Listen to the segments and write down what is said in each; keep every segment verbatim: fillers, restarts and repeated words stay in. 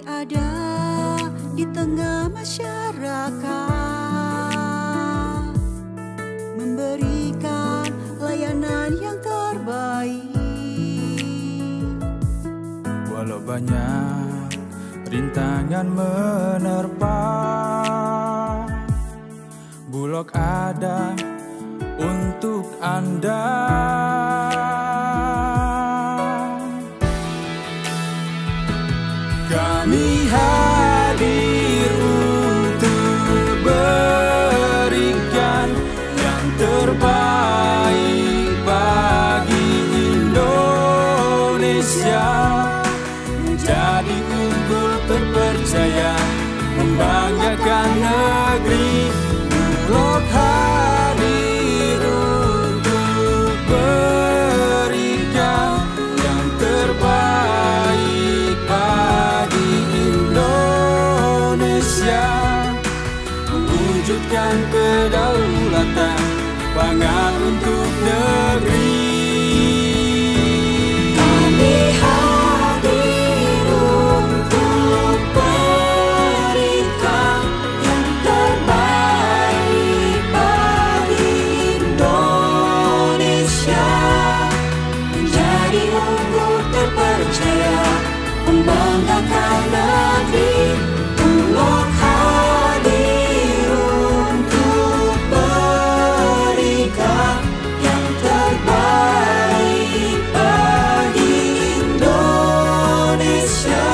ada di tengah masyarakat, memberikan layanan yang terbaik. Walau banyak rintangan menerpa, Bulog ada untuk Anda. Kami hadir untuk berikan yang terbaik bagi Indonesia, menjadi unggul terpercaya, membanggakan negeri. Bulog hadir untuk berikan yang terbaik bagi Indonesia, mewujudkan kedaulatan pangan untuk negeri. Kami hadir untuk berikan yang terbaik bagi Indonesia, menjadi unggul terpercaya, membanggakan negeri. Bulog hadir untuk berikan yang terbaik bagi Indonesia,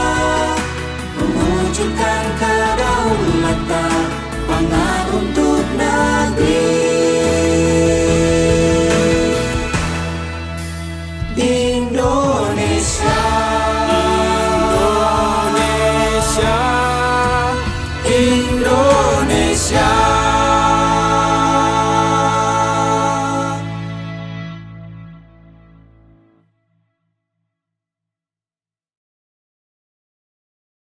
mewujudkan kedaulatan pangan untuk negeri.